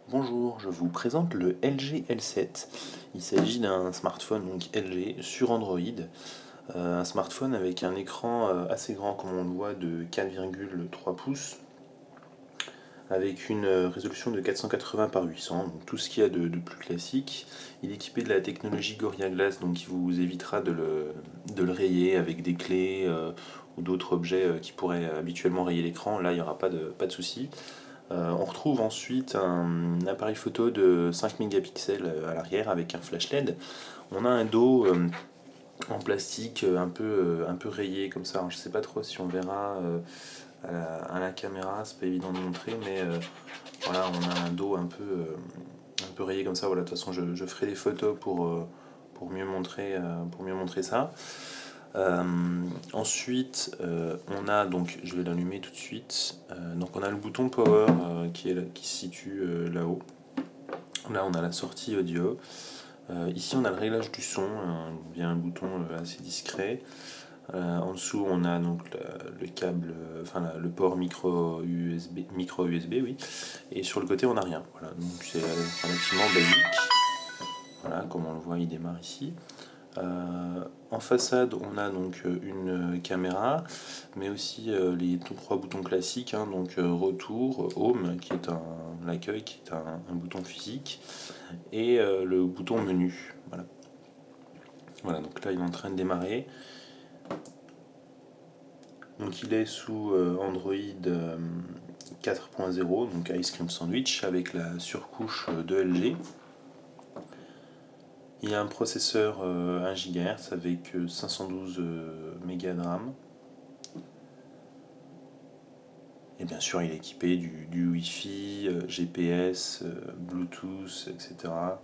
Bonjour, je vous présente le LG L7. Il s'agit d'un smartphone donc LG sur Android. Un smartphone avec un écran assez grand comme on le voit de 4,3 pouces avec une résolution de 480 par 800, donc tout ce qu'il y a de plus classique. Il est équipé de la technologie Gorilla Glass, donc qui vous évitera de le rayer avec des clés ou d'autres objets qui pourraient habituellement rayer l'écran. Là, il n'y aura pas de souci. On retrouve ensuite un appareil photo de 5 mégapixels à l'arrière avec un flash LED. On a un dos en plastique un peu rayé comme ça. Alors, je ne sais pas trop si on verra à la caméra, c'est pas évident de montrer, mais voilà, on a un dos un peu rayé comme ça. Voilà, de toute façon, je ferai des photos pour mieux montrer ça. Ensuite, on a donc, je vais l'allumer tout de suite. Donc, on a le bouton Power qui se situe là-haut. Là, on a la sortie audio. Ici, on a le réglage du son, via un bouton assez discret. En dessous, on a donc le câble, le port micro USB, oui. Et sur le côté, on n'a rien. Voilà, donc c'est relativement basique. Voilà, comme on le voit, il démarre ici. En façade, on a donc une caméra, mais aussi les trois boutons classiques, hein, donc retour, home, qui est l'accueil, qui est un bouton physique, et le bouton menu. Voilà. Voilà, donc là il est en train de démarrer. Donc il est sous Android 4.0, donc Ice Cream Sandwich, avec la surcouche de LG. Il y a un processeur 1 GHz avec 512 mégas de RAM. Et bien sûr, il est équipé du Wi-Fi, GPS, Bluetooth, etc.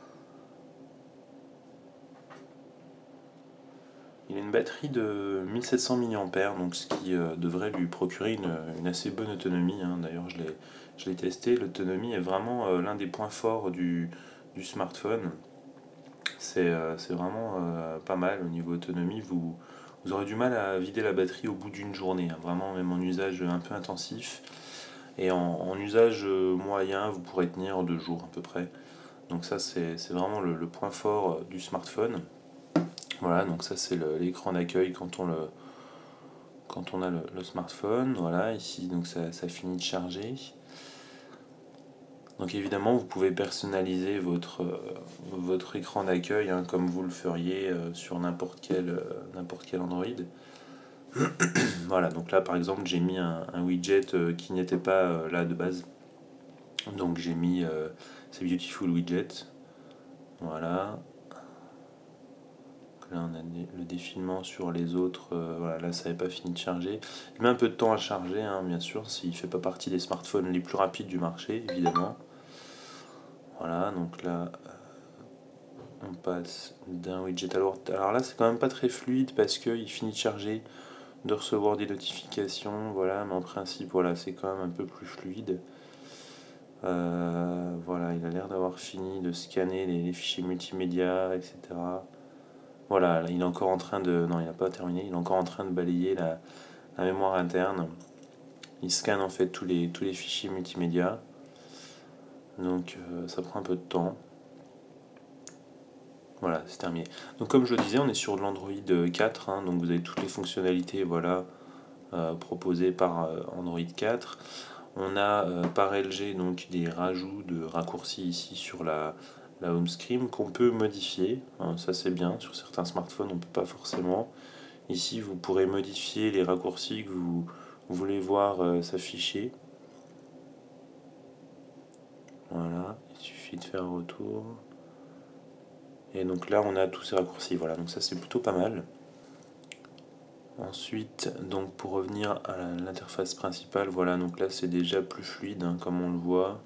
Il a une batterie de 1700 mAh, donc ce qui devrait lui procurer une assez bonne autonomie, hein. D'ailleurs, je l'ai testé, l'autonomie est vraiment l'un des points forts du smartphone. C'est vraiment pas mal au niveau autonomie. Vous aurez du mal à vider la batterie au bout d'une journée, hein. Vraiment, même en usage un peu intensif. Et en usage moyen, vous pourrez tenir 2 jours à peu près. Donc ça, c'est vraiment le point fort du smartphone. Voilà, donc ça c'est l'écran d'accueil quand on a le smartphone. Voilà, ici donc ça finit de charger. Donc évidemment, vous pouvez personnaliser votre écran d'accueil, hein, comme vous le feriez sur n'importe quel Android. Voilà, donc là par exemple, j'ai mis un widget qui n'était pas là de base. Donc j'ai mis ces Beautiful Widget. Voilà. Là on a le défilement sur les autres. Voilà, là ça n'avait pas fini de charger. Il met un peu de temps à charger, hein, bien sûr, s'il ne fait pas partie des smartphones les plus rapides du marché, évidemment. Voilà, donc là on passe d'un widget à l'autre. Alors là c'est quand même pas très fluide parce qu'il finit de charger, de recevoir des notifications, voilà, mais en principe voilà, c'est quand même un peu plus fluide. Voilà, il a l'air d'avoir fini de scanner les fichiers multimédia, etc. Voilà, là, il est encore en train de... Non, il n'a pas terminé, il est encore en train de balayer la mémoire interne. Il scanne en fait tous les fichiers multimédia. Donc ça prend un peu de temps. Voilà, c'est terminé. Donc comme je le disais, on est sur de l'Android 4, hein, donc vous avez toutes les fonctionnalités, voilà, proposées par Android 4. On a par LG donc des rajouts de raccourcis ici sur la home screen qu'on peut modifier, hein, ça c'est bien. Sur certains smartphones on ne peut pas forcément. Ici vous pourrez modifier les raccourcis que vous voulez voir s'afficher. Voilà, il suffit de faire un retour. Et donc là on a tous ces raccourcis, voilà, donc ça c'est plutôt pas mal. Ensuite, donc pour revenir à l'interface principale, voilà, donc là c'est déjà plus fluide, hein, comme on le voit.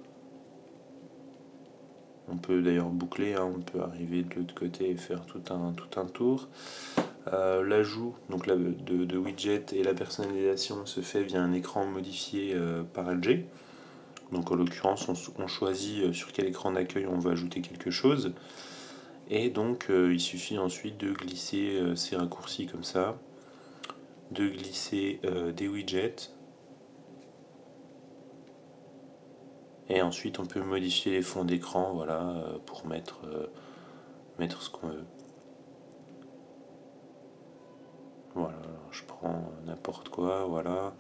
On peut d'ailleurs boucler, hein, on peut arriver de l'autre côté et faire tout un tour. L'ajout donc là, de widgets et la personnalisation se fait via un écran modifié par LG. Donc en l'occurrence, on choisit sur quel écran d'accueil on veut ajouter quelque chose. Et donc il suffit ensuite de glisser ces raccourcis comme ça, de glisser des widgets. Et ensuite on peut modifier les fonds d'écran, voilà, pour mettre ce qu'on veut. Voilà, alors je prends n'importe quoi, voilà.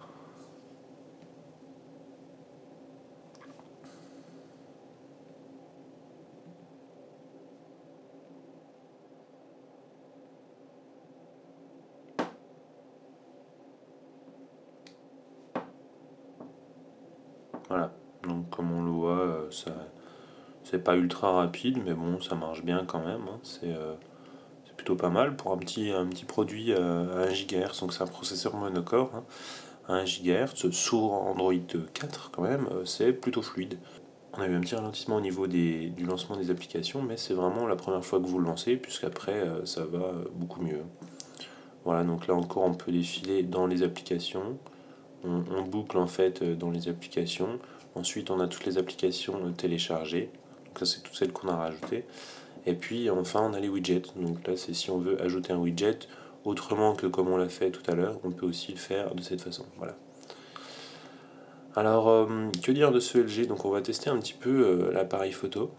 Voilà, donc comme on le voit, ça, c'est pas ultra rapide, mais bon, ça marche bien quand même, hein. C'est plutôt pas mal pour un petit produit à 1 GHz, donc c'est un processeur monocore, hein, à 1 GHz, sur Android 4 quand même, c'est plutôt fluide. On a eu un petit ralentissement au niveau du lancement des applications, mais c'est vraiment la première fois que vous le lancez, puisqu'après ça va beaucoup mieux. Voilà, donc là encore on peut défiler dans les applications, on boucle en fait dans les applications, ensuite on a toutes les applications téléchargées, donc ça c'est toutes celles qu'on a rajoutées, et puis enfin on a les widgets, donc là c'est si on veut ajouter un widget, autrement que comme on l'a fait tout à l'heure, on peut aussi le faire de cette façon, voilà. Alors, que dire de ce LG? Donc on va tester un petit peu l'appareil photo.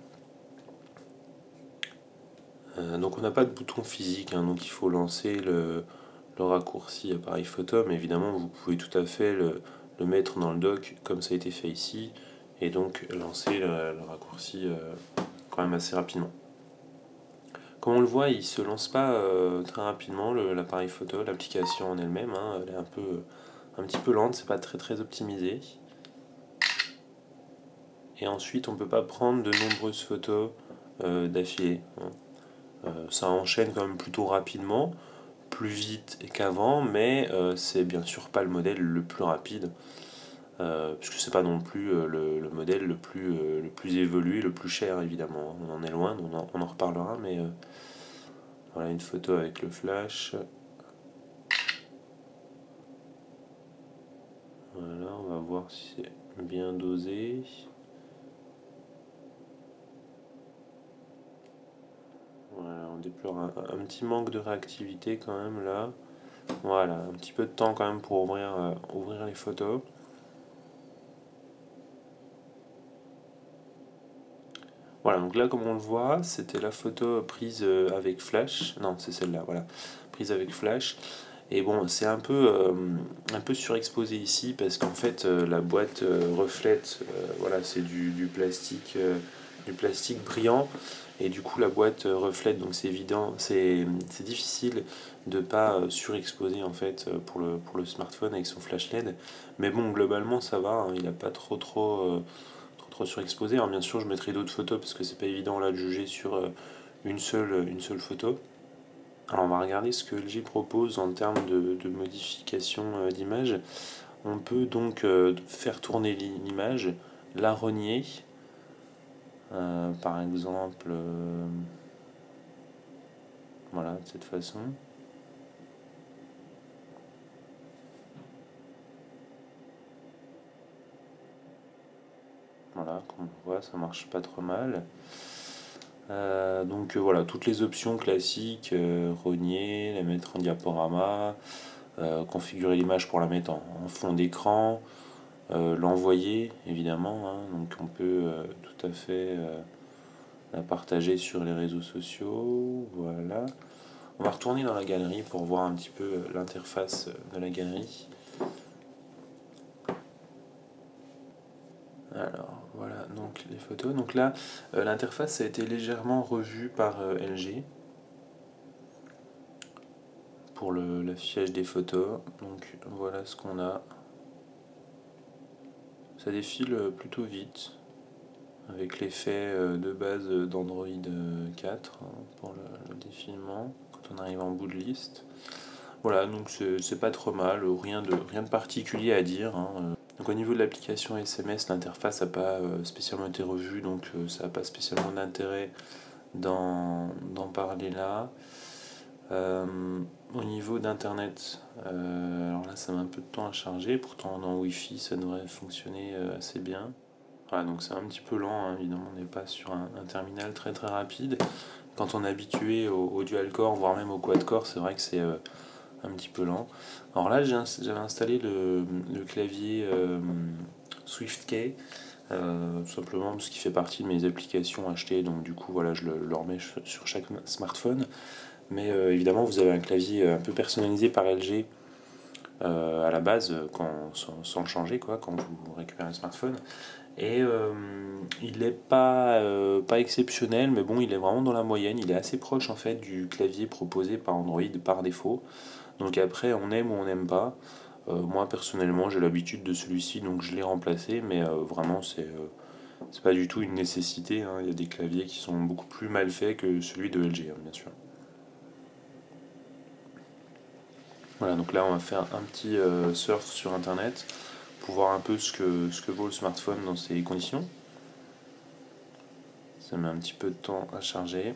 Donc on n'a pas de bouton physique, hein, donc il faut lancer le raccourci appareil photo, mais évidemment vous pouvez tout à fait le mettre dans le dock comme ça a été fait ici, et donc lancer le raccourci quand même assez rapidement. Comme on le voit, il se lance pas très rapidement l'appareil photo, l'application en elle-même, hein, elle est un petit peu lente, c'est pas très optimisé. Et ensuite on peut pas prendre de nombreuses photos d'affilée, hein. Ça enchaîne quand même plutôt rapidement, plus vite qu'avant, mais c'est bien sûr pas le modèle le plus rapide, puisque c'est pas non plus le modèle le plus évolué, le plus cher évidemment. On en est loin, on en reparlera, mais voilà une photo avec le flash. Voilà, on va voir si c'est bien dosé. Voilà, on déplore un petit manque de réactivité quand même là. Voilà, un petit peu de temps quand même pour ouvrir les photos. Voilà, donc là comme on le voit, c'était la photo prise avec flash. Non, c'est celle-là, voilà. Prise avec flash. Et bon, c'est un peu surexposé ici parce qu'en fait la boîte reflète, voilà, c'est du plastique brillant. Et du coup la boîte reflète, donc c'est évident, c'est difficile de pas surexposer en fait pour le smartphone avec son flash LED. Mais bon, globalement ça va, hein, il n'a pas trop surexposé. Alors bien sûr, je mettrai d'autres photos parce que c'est pas évident là de juger sur une seule photo. Alors on va regarder ce que LG propose en termes de modification d'image. On peut donc faire tourner l'image, la rogner, par exemple, voilà, de cette façon. Voilà, comme on voit, ça marche pas trop mal. Donc voilà, toutes les options classiques, rogner, la mettre en diaporama, configurer l'image pour la mettre en fond d'écran, l'envoyer évidemment, hein, donc on peut tout à fait la partager sur les réseaux sociaux, voilà. On va retourner dans la galerie pour voir un petit peu l'interface de la galerie. Alors voilà donc les photos. Donc là l'interface a été légèrement revue par LG pour l'affichage des photos. Donc voilà ce qu'on a. Ça défile plutôt vite avec l'effet de base d'Android 4 pour le défilement quand on arrive en bout de liste. Voilà, donc c'est pas trop mal, rien de particulier à dire, hein. Donc au niveau de l'application SMS, l'interface n'a pas spécialement été revue, donc ça n'a pas spécialement d'intérêt d'en parler là. Au niveau d'internet, alors là ça met un peu de temps à charger, pourtant en Wi-Fi ça devrait fonctionner assez bien. Voilà, donc c'est un petit peu lent, hein, évidemment on n'est pas sur un terminal très rapide. Quand on est habitué au dual core, voire même au quad core, c'est vrai que c'est un petit peu lent. Alors là j'avais installé le clavier SwiftKey tout simplement parce qu'il fait partie de mes applications achetées, donc du coup voilà, je le remets sur chaque smartphone. Mais évidemment, vous avez un clavier un peu personnalisé par LG à la base, sans le changer, quoi, quand vous récupérez un smartphone. Et il n'est pas exceptionnel, mais bon, il est vraiment dans la moyenne. Il est assez proche en fait du clavier proposé par Android par défaut. Donc après, on aime ou on n'aime pas. Moi personnellement, j'ai l'habitude de celui-ci, donc je l'ai remplacé, mais vraiment, c'est pas du tout une nécessité, hein. Il y a des claviers qui sont beaucoup plus mal faits que celui de LG, hein, bien sûr. Voilà, donc là, on va faire un petit surf sur Internet pour voir un peu ce que vaut le smartphone dans ces conditions. Ça met un petit peu de temps à charger.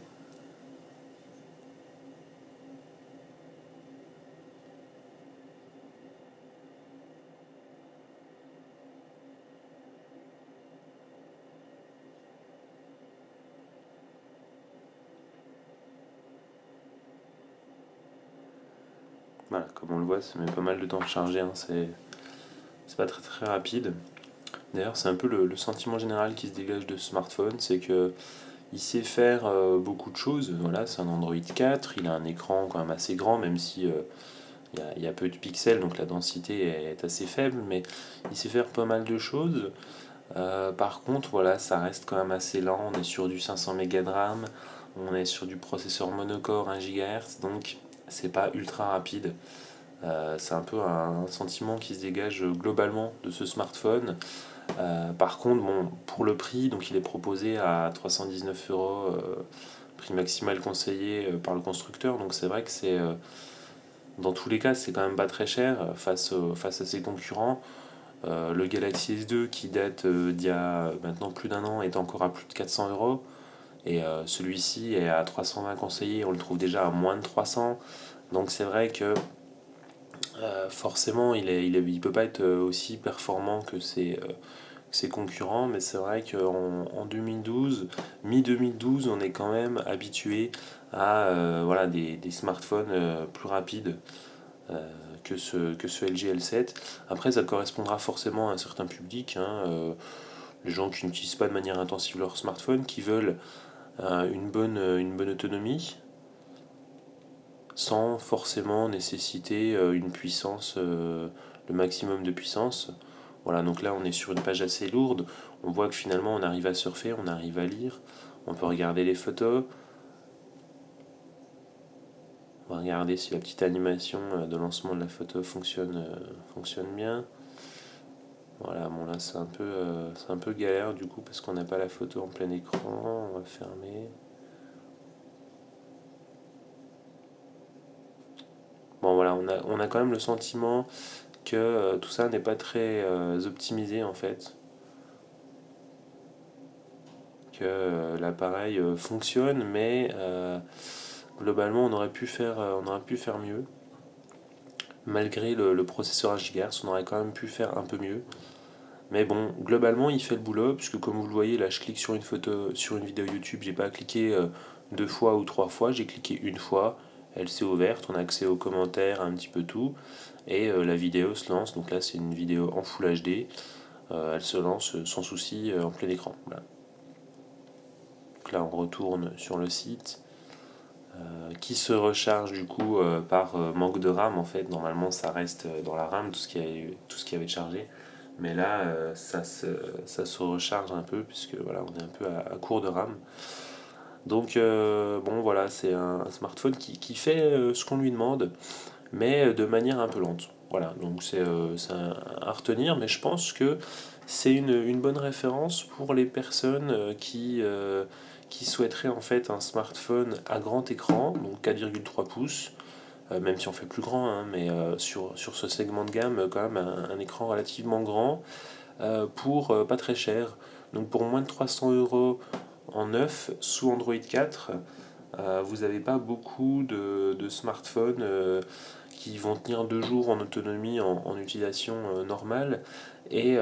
Voilà, comme on le voit, ça met pas mal de temps à charger, hein. C'est pas très très rapide. D'ailleurs, c'est un peu le sentiment général qui se dégage de ce smartphone, c'est que il sait faire beaucoup de choses. Voilà, c'est un Android 4, il a un écran quand même assez grand, même si il y a peu de pixels, donc la densité est assez faible, mais il sait faire pas mal de choses. Par contre, voilà, ça reste quand même assez lent. On est sur du 500 Mb de RAM, on est sur du processeur monocore 1 GHz, donc c'est pas ultra rapide. C'est un peu un sentiment qui se dégage globalement de ce smartphone. Par contre, bon, pour le prix, donc il est proposé à 319 €, prix maximal conseillé par le constructeur. Donc c'est vrai que dans tous les cas, c'est quand même pas très cher face à ses concurrents. Le Galaxy S2 qui date d'il y a maintenant plus d'un an est encore à plus de 400 €. Et celui-ci est à 320 conseillés, on le trouve déjà à moins de 300. Donc c'est vrai que forcément il peut pas être aussi performant que ses concurrents, mais c'est vrai qu'en 2012, mi-2012, on est quand même habitué à voilà, des smartphones plus rapides que ce LG L7. Après, ça correspondra forcément à un certain public, hein, les gens qui n'utilisent pas de manière intensive leur smartphone, qui veulent une bonne autonomie, sans forcément nécessiter une puissance, le maximum de puissance. Voilà, donc là on est sur une page assez lourde, on voit que finalement on arrive à surfer, on arrive à lire, on peut regarder les photos, on va regarder si la petite animation de lancement de la photo fonctionne bien. Voilà, bon là c'est un peu galère du coup parce qu'on n'a pas la photo en plein écran, on va fermer. Bon voilà, on a quand même le sentiment que tout ça n'est pas très optimisé en fait, que l'appareil fonctionne, mais globalement on aurait pu faire mieux. Malgré le processeur HGHz, on aurait quand même pu faire un peu mieux. Mais bon, globalement, il fait le boulot, puisque comme vous le voyez, là, je clique sur une photo, sur une vidéo YouTube, j'ai pas cliqué deux fois ou trois fois, j'ai cliqué une fois, elle s'est ouverte, on a accès aux commentaires, un petit peu tout, et la vidéo se lance. Donc là, c'est une vidéo en Full HD, elle se lance sans souci en plein écran. Voilà. Donc là, on retourne sur le site, qui se recharge du coup par manque de RAM. En fait, normalement, ça reste dans la RAM, tout ce qui avait chargé. Mais là, ça se recharge un peu, puisque voilà, on est un peu à court de RAM. Donc, bon, voilà, c'est un smartphone qui fait ce qu'on lui demande, mais de manière un peu lente. Voilà, donc c'est à retenir, mais je pense que c'est une bonne référence pour les personnes qui souhaiteraient en fait un smartphone à grand écran, donc 4,3 pouces, même si on fait plus grand, hein, mais sur ce segment de gamme, quand même un écran relativement grand, pour pas très cher. Donc pour moins de 300 € en neuf sous Android 4, vous n'avez pas beaucoup de smartphones qui vont tenir 2 jours en autonomie en utilisation normale et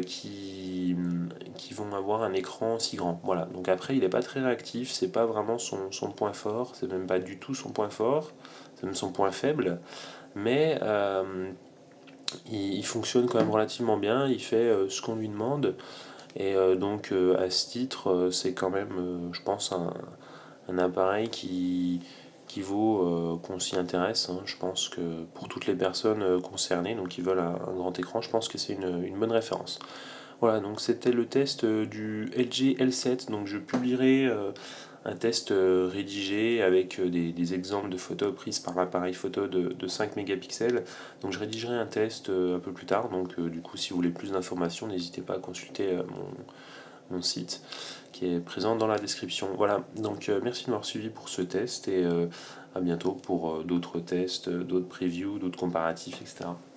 qui vont avoir un écran si grand. Voilà. Donc après, il n'est pas très réactif, c'est pas vraiment son point fort, c'est même pas du tout son point fort, c'est même son point faible, mais il fonctionne quand même relativement bien, il fait ce qu'on lui demande. Et donc à ce titre, c'est quand même, je pense, un appareil qui vaut qu'on s'y intéresse, hein. Je pense que pour toutes les personnes concernées, donc qui veulent un grand écran, je pense que c'est une bonne référence. Voilà, donc c'était le test du LG L7. Donc je publierai un test rédigé avec des exemples de photos prises par l'appareil photo de 5 mégapixels. Donc je rédigerai un test un peu plus tard. Donc du coup, si vous voulez plus d'informations, n'hésitez pas à consulter mon site qui est présent dans la description. Voilà, donc merci de m'avoir suivi pour ce test et à bientôt pour d'autres tests, d'autres previews, d'autres comparatifs, etc.